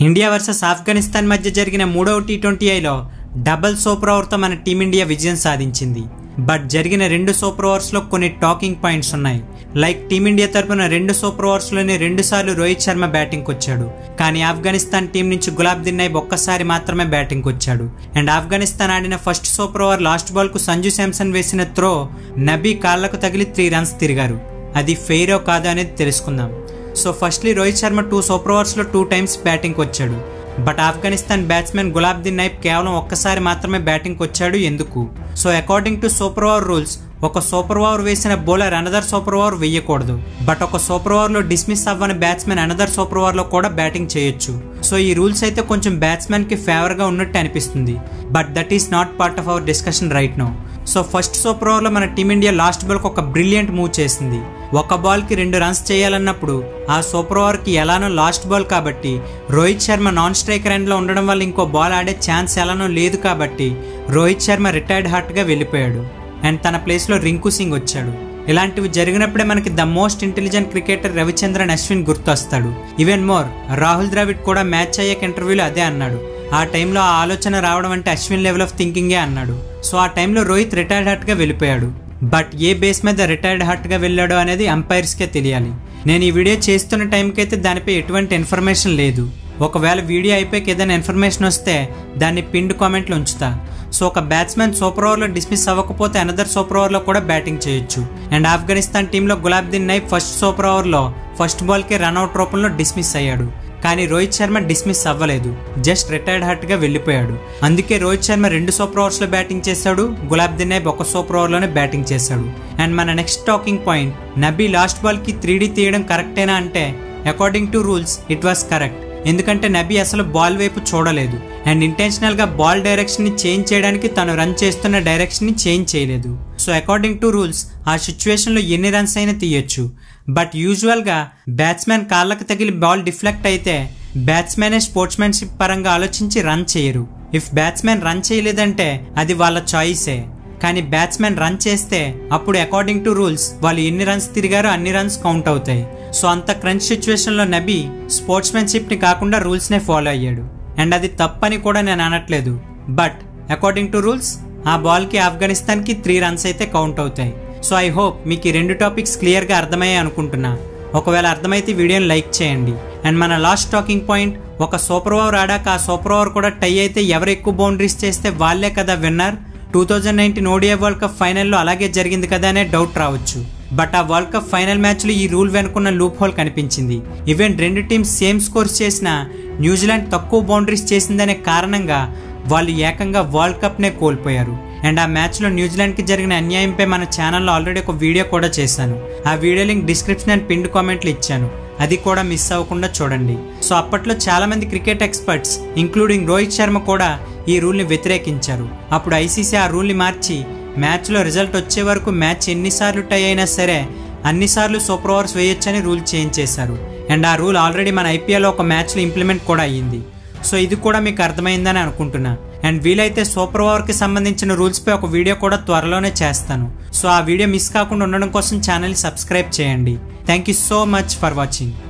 India versus Afghanistan మధ్య జరిగిన మూడవ టీ20ఐలో డబుల్ సూపర్ ఓవర్తో మన టీమిండియా విజయం సాధించింది. బట్ జరిగిన 2 సూపర్ ఓవర్స్లో కొన్ని టాకింగ్ పాయింట్స్ ఉన్నాయి. లైక్ టీమిండియా తరపున 2 సూపర్ ఓవర్స్లోనే 2 సార్లు రోహిత్ శర్మ బ్యాటింగ్కి వచ్చాడు. కానీ ఆఫ్ఘనిస్తాన్ టీం నుంచి గులాబ్దీన్ నైబ్ ఒక్కసారి మాత్రమే బ్యాటింగ్కి వచ్చాడు. అండ్ ఆఫ్ఘనిస్తాన్ ఆడిన ఫస్ట్ సూపర్ ఓవర్ లాస్ట్ బాల్కు సంజు శాంసన్ వేసిన త్రో నబీ కాళ్లకు తగిలి 3 రన్స్ తిరిగారు. అది ఫెయిరో కాదు అనేది తెలుసుకుందాం. So firstly Rohit Sharma 2 super ఓవర్స్లో 2 టైమ్స్ బ్యాటింగ్కి వచ్చాడు. బట్ ఆఫ్ఘనిస్తాన్ బ్యాట్స్మెన్ గులాబ్దీన్ నైబ్ కేవలం ఒక్కసారి మాత్రమే బ్యాటింగ్కి వచ్చాడు. ఎందుకు? So according to super over rules, ఒక సూపర్ ఓవర్ వేసిన బౌలర్ అనదర్ సూపర్ ఓవర్ వేయకూడదు. బట్ ఒక సూపర్ ఓవర్లో డిస్మిస్ అవ్వని బ్యాట్స్మెన్ అనదర్ సూపర్ ఓవర్లో కూడా బ్యాటింగ్ చేయొచ్చు. సో ఈ రూల్స్ అయితే కొంచెం బ్యాట్స్మెన్కి ఫేవర్గా ఉన్నట్టు అనిపిస్తుంది. But that is not part of our discussion right now. So first super ఓవర్లో మన టీమిండియా లాస్ట్ బాల్కి ఒక బ్రిలియంట్ మూవ్ చేసింది. ఒక బాల్కి 2 రన్స్ చేయాలన్నప్పుడు ఆ సూపర్ ఓవర్కి ఎలానో లాస్ట్ బాల్ కాబట్టి రోహిత్ శర్మ నాన్ స్ట్రైకర్ ఎండ్లో ఉండడం వల్ల ఇంకో బాల్ ఆడే ఛాన్స్ ఎలానో లేదు కాబట్టి రోహిత్ శర్మ రిటైర్డ్ హార్ట్గా వెళ్ళిపోయాడు. అండ్ తన ప్లేస్లో రింకు సింగ్ వచ్చాడు. ఇలాంటివి జరిగినప్పుడే మనకి the most intelligent cricketer Ravichandran Ashwin గుర్తొస్తాడు. ఈవెన్ మోర్ రాహుల్ ద్రావిడ్ కూడా మ్యాచ్ అయ్యాక ఇంటర్వ్యూలో అదే అన్నాడు. ఆ టైంలో ఆ ఆలోచన రావడం అంటే అశ్విన్ లెవెల్ ఆఫ్ థింకింగే అన్నాడు. సో ఆ టైంలో రోహిత్ రిటైర్డ్ హార్ట్గా వెళ్ళిపోయాడు. బట్ ఏ బేస్ మీద రిటైర్డ్ హార్ట్గా వెళ్ళాడో అనేది అంపైర్స్కే తెలియాలి. నేను ఈ వీడియో చేస్తున్న టైంకి అయితే దానిపై ఎటువంటి ఇన్ఫర్మేషన్ లేదు. ఒకవేళ వీడియో అయిపోయాక ఏదైనా ఇన్ఫర్మేషన్ వస్తే దాన్ని పిన్డ్ కామెంట్లో ఉంచుతా. సో ఒక బ్యాట్స్మెన్ సూపర్ ఓవర్లో డిస్మిస్ అవ్వకపోతే అనదర్ సూపర్ ఓవర్లో కూడా బ్యాటింగ్ చేయొచ్చు. అండ్ ఆఫ్ఘనిస్తాన్ టీంలో గులాబ్దీన్ నైబ్ ఫస్ట్ సూపర్ ఓవర్లో ఫస్ట్ బాల్కి రన్అట్ రూపంలో డిస్మిస్ అయ్యాడు. కానీ రోహిత్ శర్మ డిస్మిస్ అవ్వలేదు, జస్ట్ రిటైర్డ్ హార్ట్గా వెళ్ళిపోయాడు. అందుకే రోహిత్ శర్మ 2 సూపర్ ఓవర్స్లో బ్యాటింగ్ చేశాడు, గులాబ్దీన్ నైబ్ 1 సూపర్ ఓవర్లోనే బ్యాటింగ్ చేశాడు. అండ్ మన next talking point, Nabi last బాల్కి 3D తీయడం కరెక్టేనా అంటే according to rules it was correct. ఎందుకంటే నబీ అసలు బాల్ వైపు చూడలేదు అండ్ ఇంటెన్షనల్గా బాల్ డైరెక్షన్ని చేంజ్ చేయడానికి తను రన్ చేస్తున్న డైరెక్షన్ని చేంజ్ చేయలేదు. సో అకార్డింగ్ టు రూల్స్ ఆ సిచ్యువేషన్లో ఎన్ని రన్స్ అయినా తీయొచ్చు. బట్ యూజువల్గా బ్యాట్స్మెన్ కాళ్ళకు తగిలి బాల్ డిఫ్లెక్ట్ అయితే బ్యాట్స్మెనే స్పోర్ట్స్మెన్షిప్ పరంగా ఆలోచించి రన్ చేయరు. ఇఫ్ బ్యాట్స్మెన్ రన్ చేయలేదంటే అది వాళ్ళ చాయిసే. కానీ బ్యాట్స్మెన్ రన్ చేస్తే అప్పుడు అకార్డింగ్ టు రూల్స్ వాళ్ళు ఎన్ని రన్స్ తిరిగారో అన్ని రన్స్ కౌంట్ అవుతాయి. సో అంత క్రంచ్ సిచ్యువేషన్లో నబీ స్పోర్ట్స్మెన్షిప్ని కాకుండా రూల్స్నే ఫాలో అయ్యాడు. అండ్ అది తప్పని కూడా నేను అనట్లేదు. బట్ అకార్డింగ్ టు రూల్స్ ఆ బాల్కి ఆఫ్ఘనిస్తాన్కి 3 రన్స్ అయితే కౌంట్ అవుతాయి. సో ఐ హోప్ మీకు ఈ 2 టాపిక్స్ క్లియర్గా అర్థమయ్యాయి అనుకుంటున్నా. ఒకవేళ అర్థమైతే వీడియోని లైక్ చేయండి. అండ్ మన లాస్ట్ టాకింగ్ పాయింట్, ఒక సూపర్ ఓవర్ ఆడాక ఆ సూపర్ ఓవర్ కూడా టై అయితే ఎవరు ఎక్కువ బౌండరీస్ చేస్తే వాళ్ళే కదా విన్నర్. 2019 ODI వరల్డ్ కప్ ఫైనల్లో అలాగే జరిగింది కదా అనే డౌట్ రావచ్చు. బట్ ఆ వరల్డ్ కప్ ఫైనల్ మ్యాచ్లో ఈ రూల్ వెనుకున్న లూప్ హోల్ కనిపించింది. ఈవెన్ 2 టీమ్స్ సేమ్ స్కోర్స్ చేసినా న్యూజిలాండ్ తక్కువ బౌండరీస్ చేసిందనే కారణంగా వాళ్ళు ఏకంగా వరల్డ్ కప్నే కోల్పోయారు. అండ్ ఆ మ్యాచ్లో న్యూజిలాండ్కి జరిగిన అన్యాయంపై మన ఛానల్లో ఆల్రెడీ ఒక వీడియో కూడా చేశాను. ఆ video link description and pinned కామెంట్లు ఇచ్చాను, అది కూడా మిస్ అవ్వకుండా చూడండి. సో అప్పట్లో చాలా మంది cricket experts including Rohit Sharma కూడా ఈ రూల్ని వ్యతిరేకించారు. అప్పుడు ఐసీసీ ఆ రూల్ని మార్చి మ్యాచ్లో రిజల్ట్ వచ్చే వరకు మ్యాచ్ ఎన్నిసార్లు టై అయినా సరే అన్నిసార్లు సూపర్ ఓవర్స్ వేయొచ్చని రూల్ చేంజ్ చేశారు. అండ్ ఆ రూల్ ఆల్రెడీ మన ఐపీఎల్లో ఒక మ్యాచ్లో ఇంప్లిమెంట్ కూడా అయ్యింది. సో ఇది కూడా మీకు అర్థమైందని అనుకుంటున్నా. అండ్ వీలైతే సూపర్ ఓవర్కి సంబంధించిన రూల్స్పై ఒక వీడియో కూడా త్వరలోనే చేస్తాను. సో ఆ వీడియో మిస్ కాకుండా ఉండడం కోసం ఛానల్ని సబ్స్క్రైబ్ చేయండి. Thank you so much for watching.